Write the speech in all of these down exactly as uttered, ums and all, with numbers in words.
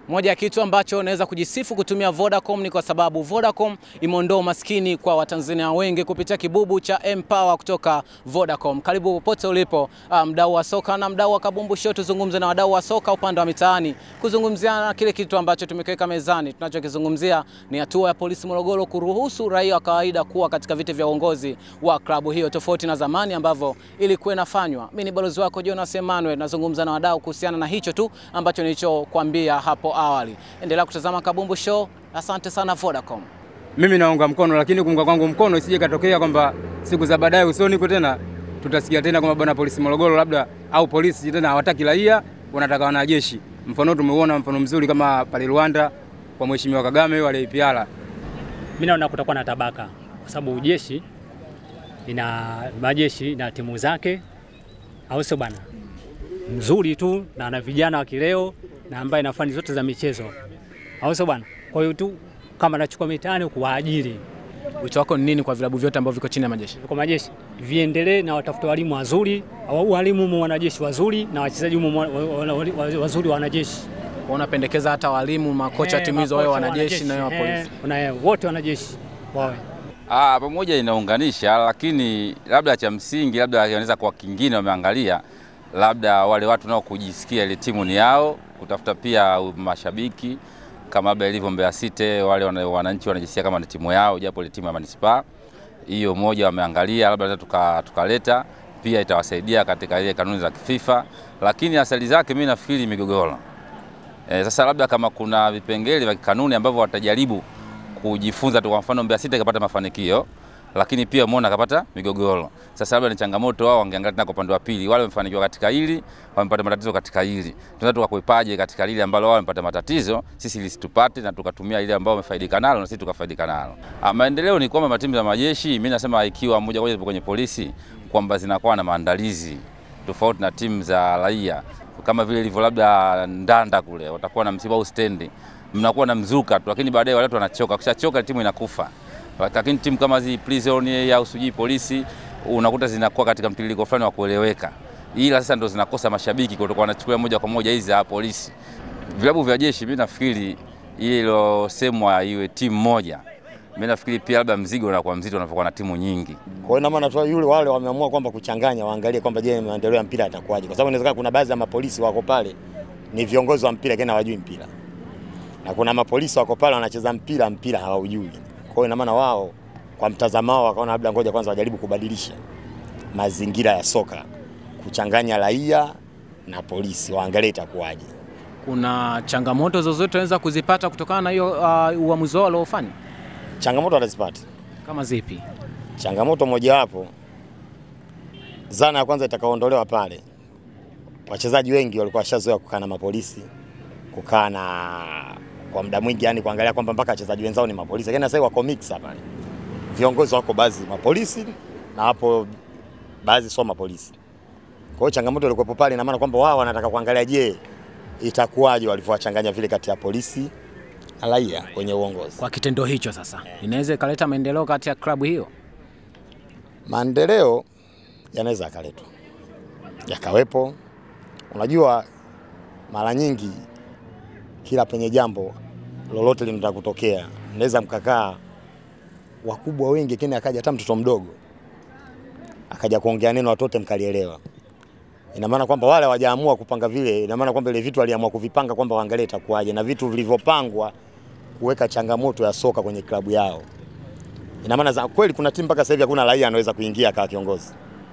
Moja ya kitu ambacho naweza kujisifu kutumia Vodacom ni kwa sababu Vodacom imeondoa maskini kwa Watanzania wengi kupitia kibubu cha Empower kutoka Vodacom. Karibu popote ulipo, mdau wa soka na mdau wa Kabumbu Show, tuzungumze na wadau wa soka upande wa mitaani kuzungumzia kile kitu ambacho tumekiweka mezani. Tunachokizungumzia ni hatua ya polisi Morogoro kuruhusu raia wa kawaida kuwa katika viti vya uongozi wa klabu hiyo, tofauti na zamani ambavyo ilikuwa inafanywa. Mimi ni balozi wako Jonas Emmanuel, nazungumza na wadau kuhusiana na hicho tu ambacho nilichokuambia hapo awali. Endelea kutazama Kabumbu Show. Asante sana Vodacom. Mimi naunga mkono, lakini kuunga kwangu mkono isije katokea kwamba siku za baadaye usoni kwa tena tutasikia tena kwamba bwana polisi Morogoro labda au polisi tena hawataki raia, wanataka wanajeshi. Mfano tumeuona mfano mzuri kama pale Rwanda kwa mheshimiwa Kagame wale I P R. Mimi naona kutakuwa na tabaka kwa sababu jeshi ina majeshi na timu zake, au sio bana? Mzuri tu na ana vijana wa kileo na ambaye inafanya zote za michezo, au sio bana? Kwa hiyo tu kama nachukua mitaani kuwaajiri. Wito wako ni nini kwa vilabu vyote ambavyo viko chini ya majeshi? Kwa majeshi viendelee na watafute walimu wazuri, au walimu wanajeshi wazuri na wachezaji wazuri wanajeshi. Unapendekeza hata walimu, makocha timu hizo wao wanajeshi na wao polisi. Una wote wanajeshi wawe. Ah, pamoja inaunganisha, lakini labda cha msingi labda wanaweza kwa kingine wameangalia labda wale watu nao kujisikia ile timu ni yao, kutafuta pia mashabiki kama labda ilivyo Mbeya City, wale wananchi wanajisikia kama ni timu yao japo ile timu ya Manispaa. Hiyo moja wameangalia labda tuka tukaleta pia itawasaidia katika ile kanuni za FIFA, lakini asali zake mimi nafikiri migogoro. E, sasa labda kama kuna vipengele vya kanuni ambavyo watajaribu kujifunza tu, kwa mfano Mbeya City kapata mafanikio lakini pia muona kapata migogoro. Sasa labda ni changamoto wao wangeangalia tena kwa upande wa pili, wale wamefanikiwa katika hili, wamepata matatizo katika hili. Tunataka tukakuepaje katika lile ambalo wao wamepata matatizo, sisi lisitupate na tukatumia ile ambao wamefaidika nalo na sisi tukafaidika nalo. Ah, maendeleo ni kwamba matimu za majeshi, mimi nasema ikiwa moja kwa moja kwenye polisi kwamba zinakuwa na maandalizi tofauti na timu za raia. Kama vile ilivyo labda Ndanda kule, watakuwa na msiba au stendi, mnakuwa na mzuka tu, lakini baadaye wale watu wanachoka, kishachoka timu inakufa. Lakini timu kama zi prison au suji polisi unakuta zinakuwa katika mtiririko fulani wa kueleweka. Ila sasa ndo zinakosa mashabiki kutoka wanachukua moja kwa moja hizi za polisi. Vilabu vya jeshi mimi nafikiri hilo semwa iwe timu moja. Mimi nafikiri pia labda mzigo unakuwa mzito unapokuwa na timu nyingi. Kwa hiyo na maana tu yule wale wameamua kwamba kuchanganya, waangalie kwamba je, maendeleo ya mpira yatakuwaje. Kwa sababu inawezekana kuna baadhi ya mapolisi wako pale ni viongozi wa mpira lakini hawajui mpira. Na kuna mapolisi wako pale wanacheza mpira mpira hawajui. Kwa hiyo ina maana wao kwa mtazamo wao wakaona labda ngoja kwanza wajaribu kubadilisha mazingira ya soka, kuchanganya raia na polisi, waangalie itakuwaje. Kuna changamoto zozote wanaweza kuzipata kutokana na hiyo uh, uamuzi wao waliofanya? Changamoto watazipata. Kama zipi? Changamoto moja wapo, zana ya kwanza itakaoondolewa pale. Wachezaji wengi walikuwa washazoea kukaa na mapolisi, kukaa na kwa muda mwingi, yani kuangalia kwamba mpaka wachezaji wenzao ni mapolisi. Lakini sasa wako mix hapa. Viongozi wako baadhi mapolisi na hapo baadhi sio mapolisi. Kwa hiyo changamoto ilikuwa pale, ina maana kwamba wao wanataka kuangalia je, itakuwaje walivyowachanganya vile kati ya polisi na raia kwenye uongozi. Kwa kitendo hicho sasa, inaweza ikaleta maendeleo kati ya klabu hiyo? Maendeleo yanaweza yakaletwa, yakawepo. Unajua mara nyingi kila penye jambo lolote linataka kutokea, naweza mkakaa wakubwa wengi kile akaja hata mtoto mdogo akaja kuongea neno watote mkalielewa. Ina maana kwamba wale hawajaamua kupanga vile, ina maana kwamba ile vitu waliamua kuvipanga kwamba waangalie itakuwaje, na vitu vilivyopangwa kuweka changamoto ya soka kwenye klabu yao. Ina maana kweli kuna timu mpaka sasa hivi hakuna raia anaweza kuingia kama kiongozi.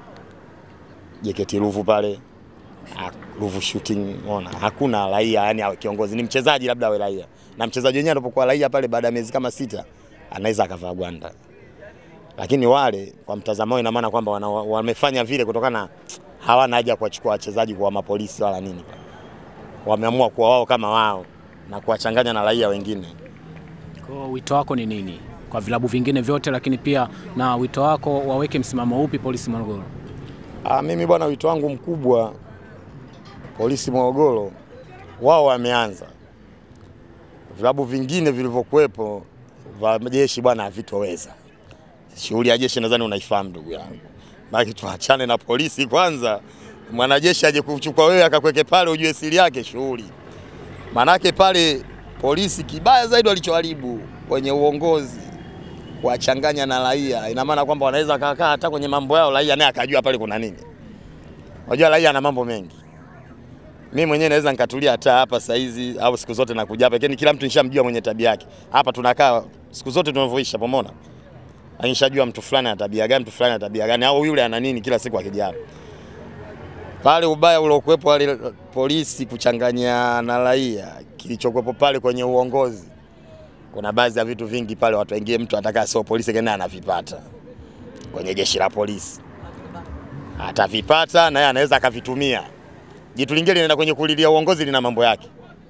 J K T Ruvu pale, Ruvu shooting, ona hakuna raia yani kiongozi, ni mchezaji labda awe raia. Na mchezaji wenyewe anapokuwa raia pale baada ya miezi kama sita anaweza akavaa gwanda. Lakini wale kwa mtazamo ina maana kwamba wamefanya vile kutokana hawana haja kuachukua wachezaji kwa mapolisi wala nini. Wameamua kuwa wao kama wao na kuwachanganya na raia wengine. Kwa wito wako ni nini kwa vilabu vingine vyote, lakini pia na wito wako waweke msimamo upi polisi Morogoro? Ah, mimi bwana wito wangu mkubwa polisi Morogoro, wao wameanza. Vilabu vingine vilivyokuepo vya jeshi bwana havitoweza. Shughuli ya jeshi nadhani unaifahamu ndugu yangu. Baki tuachane na polisi kwanza. Mwanajeshi aje kuchukua wewe akakuweke pale ujue siri yake shughuli. Manake pale polisi kibaya zaidi walichoharibu kwenye uongozi, kuwachanganya na raia. Ina maana kwamba wanaweza kakaa hata kwenye mambo yao raia naye akajua pale kuna nini. Unajua raia ana mambo mengi. Mimi mwenyewe naweza nikatulia hata hapa saa hizi au siku zote nakuja hapa. Lakini kila mtu nishamjua mwenye tabia yake. Hapa tunakaa siku zote tunavyoisha pomona. Nishajua mtu fulani ana tabia gani, mtu fulani ana tabia gani au yule ana nini kila siku akija hapa. Pale ubaya uliokuepo wale polisi kuchanganya na raia, kilichokuepo pale kwenye uongozi. Kuna baadhi ya vitu vingi pale watu wengine mtu ataka sio polisi kena anavipata. Kwenye jeshi la polisi. Atavipata na yeye anaweza akavitumia. Jitu lingine linaenda kwenye kulilia uongozi lina mambo yake.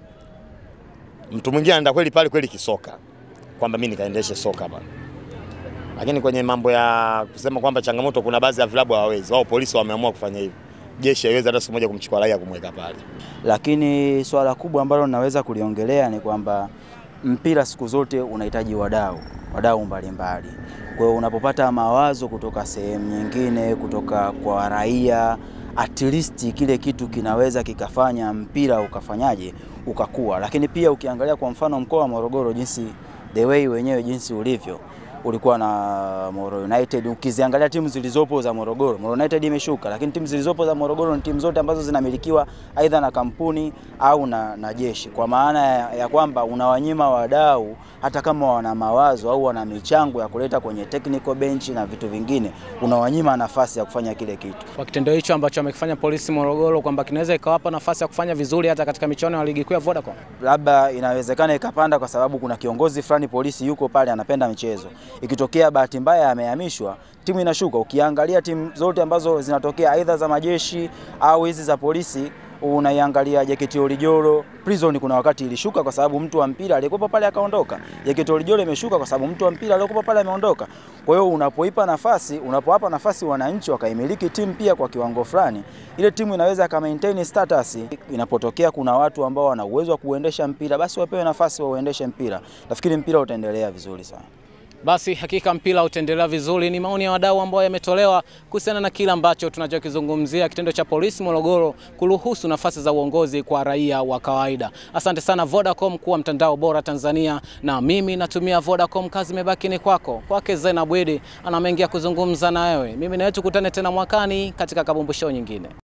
Mtu mwingine anaenda kweli pale kweli kisoka. Kwamba mimi nikaendeshe soka bana. Lakini kwenye mambo ya kusema kwamba changamoto kuna baadhi ya vilabu hawawezi. Wao polisi wameamua kufanya hivyo. Jeshi haiwezi hata siku moja kumchukua raia kumweka pale. Lakini swala kubwa ambalo naweza kuliongelea ni kwamba mpira siku zote unahitaji wadau, wadau mbalimbali. Kwa hiyo unapopata mawazo kutoka sehemu nyingine, kutoka kwa raia, at least kile kitu kinaweza kikafanya mpira ukafanyaje ukakua. Lakini pia ukiangalia kwa mfano mkoa wa Morogoro jinsi the way wenyewe jinsi ulivyo, ulikuwa na Moro United. Ukiziangalia timu zilizopo za Morogoro, Moro United imeshuka, lakini timu zilizopo za Morogoro ni timu zote ambazo zinamilikiwa aidha na kampuni au na, na jeshi. Kwa maana ya, ya kwamba unawanyima wadau hata kama wana mawazo au wana michango ya kuleta kwenye technical bench na vitu vingine, unawanyima nafasi ya kufanya kile kitu. Kwa kitendo hicho ambacho amekifanya polisi Morogoro kwamba kinaweza ikawapa nafasi ya kufanya vizuri hata katika michuano ya ligi kuu ya Vodacom. Labda inawezekana ikapanda kwa sababu kuna kiongozi fulani polisi yuko pale anapenda michezo. Ikitokea bahati mbaya amehamishwa, timu inashuka. Ukiangalia timu zote ambazo zinatokea aidha za majeshi au hizi za polisi, unaiangalia J K T Orijoro, Prison kuna wakati ilishuka kwa sababu mtu wa mpira aliyekuwa pale akaondoka. J K T Orijoro imeshuka kwa sababu mtu wa mpira aliyekuwa pale ameondoka. Kwa hiyo unapoipa nafasi, unapowapa nafasi wananchi wakaimiliki timu pia kwa kiwango fulani, ile timu inaweza ka maintain status. Inapotokea kuna watu ambao wana uwezo wa kuendesha mpira, basi wapewe nafasi wa uendeshe mpira. Nafikiri mpira utaendelea vizuri sana. Basi hakika mpira utaendelea vizuri. Ni maoni ya wadau ambao yametolewa kuhusiana na kila ambacho tunachokizungumzia, kitendo cha polisi Morogoro kuruhusu nafasi za uongozi kwa raia wa kawaida. Asante sana Vodacom kuwa mtandao bora Tanzania, na mimi natumia Vodacom. Kazi imebaki ni kwako. Kwake Zena Bwedi ana mengi ya kuzungumza na wewe. Mimi na wewe tukutane tena mwakani katika Kabumbu show nyingine.